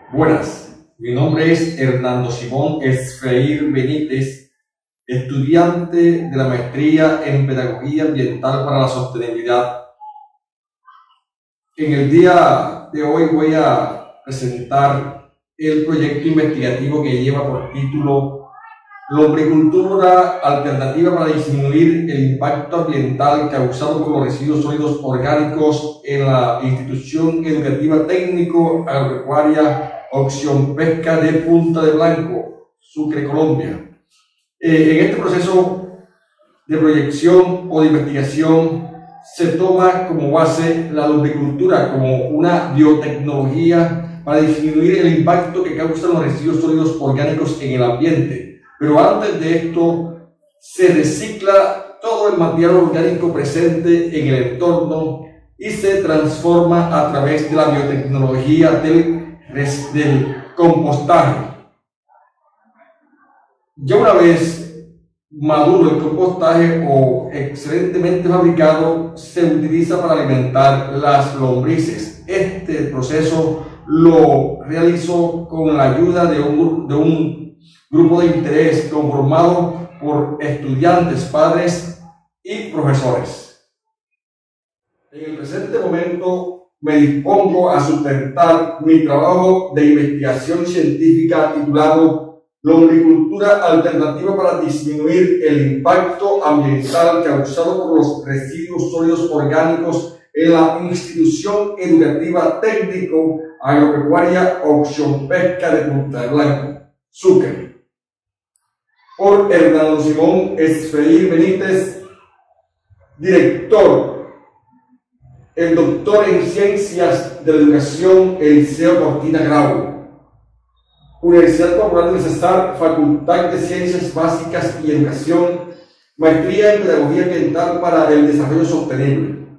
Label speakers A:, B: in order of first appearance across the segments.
A: Buenas, mi nombre es Hernando Simón Esfreír Benítez, estudiante de la maestría en Pedagogía Ambiental para la Sostenibilidad. En el día de hoy voy a presentar el proyecto investigativo que lleva por título Lombricultura alternativa para disminuir el impacto ambiental causado por los residuos sólidos orgánicos en la institución educativa técnico-agropecuaria Opción Pesca de Punta de Blanco, Sucre, Colombia. En este proceso de proyección o de investigación se toma como base la lombricultura como una biotecnología para disminuir el impacto que causan los residuos sólidos orgánicos en el ambiente. Pero antes de esto, se recicla todo el material orgánico presente en el entorno y se transforma a través de la biotecnología del compostaje. Ya una vez maduro el compostaje o excelentemente fabricado, se utiliza para alimentar las lombrices. Este proceso lo realizó con la ayuda de un grupo de interés conformado por estudiantes, padres y profesores. En el presente momento me dispongo a sustentar mi trabajo de investigación científica titulado Lombricultura alternativa para disminuir el impacto ambiental causado por los residuos sólidos orgánicos en la institución educativa técnico-agropecuaria Opción Pesca de Punta de Blanco, Sucre. Por Hernando Simón Esfreír Benítez, director, el doctor en Ciencias de la Educación Eliseo Cortina Grau, Universidad Popular del Cesar, Facultad de Ciencias Básicas y Educación, Maestría en Pedagogía Ambiental para el Desarrollo Sostenible.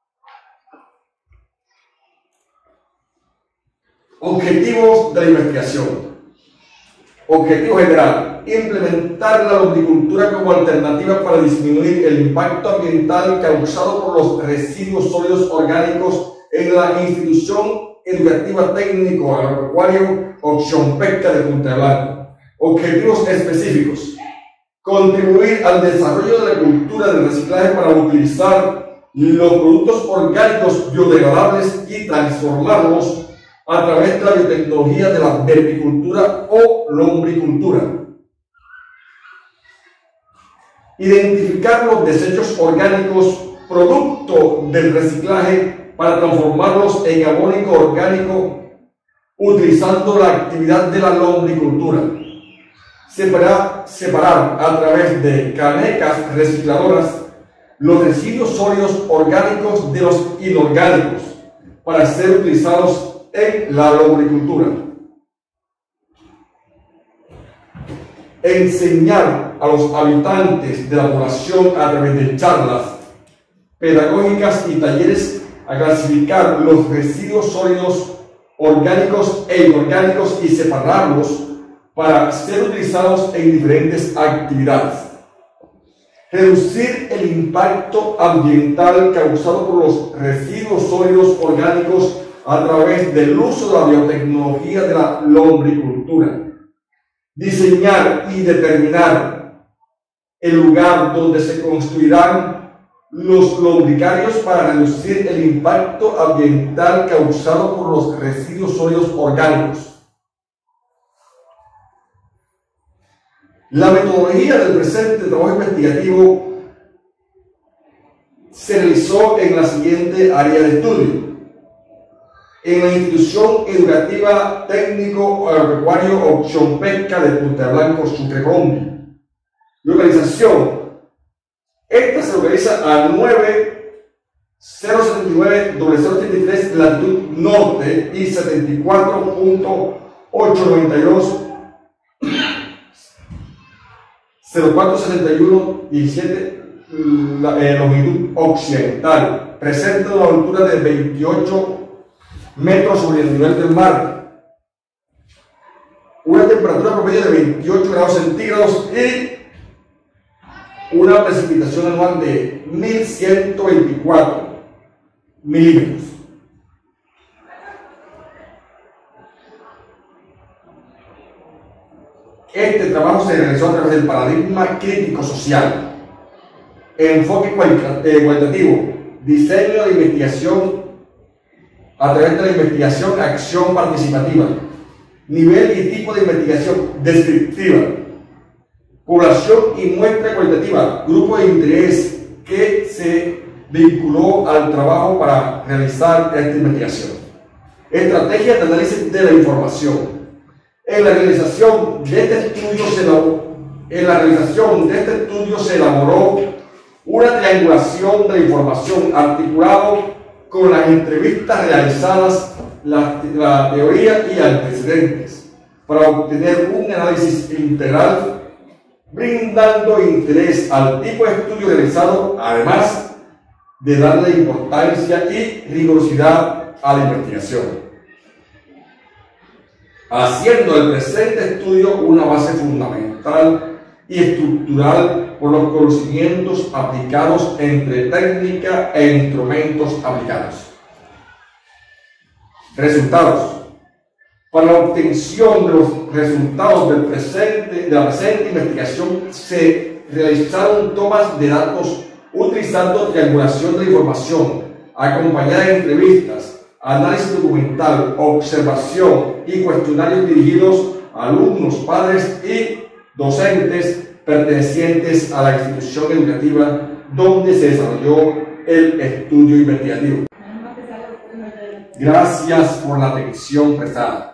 A: Objetivos de la investigación. Objetivo general: implementar la lombricultura como alternativa para disminuir el impacto ambiental causado por los residuos sólidos orgánicos en la institución educativa técnico-agropecuaria Opción Pesca de Punta de Blanco. Objetivos específicos: contribuir al desarrollo de la cultura del reciclaje para utilizar los productos orgánicos biodegradables y transformarlos a través de la biotecnología de la vermicultura o lombricultura. Identificar los desechos orgánicos producto del reciclaje para transformarlos en abono orgánico utilizando la actividad de la lombricultura. Separar a través de canecas recicladoras los residuos sólidos orgánicos de los inorgánicos para ser utilizados en la lombricultura. Enseñar a los habitantes de la población a través de charlas pedagógicas y talleres a clasificar los residuos sólidos orgánicos e inorgánicos y separarlos para ser utilizados en diferentes actividades. Reducir el impacto ambiental causado por los residuos sólidos orgánicos a través del uso de la biotecnología de la lombricultura. Diseñar y determinar el lugar donde se construirán los lombricarios para reducir el impacto ambiental causado por los residuos sólidos orgánicos. La metodología del presente trabajo investigativo se realizó en la siguiente área de estudio: en la institución educativa técnico-agropecuario Opción Pesca de Punta de Blanco, Sucre, Colombia. Localización: esta se localiza a 9079-0083 latitud norte y 74.892 0461-17 longitud occidental. Presenta una altura de 28 metros sobre el nivel del mar, una temperatura promedio de 28 grados centígrados y una precipitación anual de 1124 milímetros. Este trabajo se realizó a través del paradigma crítico social, enfoque cualitativo, diseño de investigación a través de la investigación, acción participativa, nivel y tipo de investigación descriptiva, población y muestra cualitativa, grupo de interés que se vinculó al trabajo para realizar esta investigación. Estrategia de análisis de la información. En la realización de este estudio se elaboró una triangulación de la información articulado con las entrevistas realizadas, la teoría y antecedentes, para obtener un análisis integral, brindando interés al tipo de estudio realizado, además de darle importancia y rigurosidad a la investigación, haciendo el presente estudio una base fundamental y estructural por los conocimientos aplicados entre técnica e instrumentos aplicados. Resultados. Para la obtención de los resultados de la presente investigación se realizaron tomas de datos utilizando triangulación de la información, acompañada de entrevistas, análisis documental, observación y cuestionarios dirigidos a alumnos, padres y docentes pertenecientes a la institución educativa donde se desarrolló el estudio investigativo. Gracias por la atención prestada.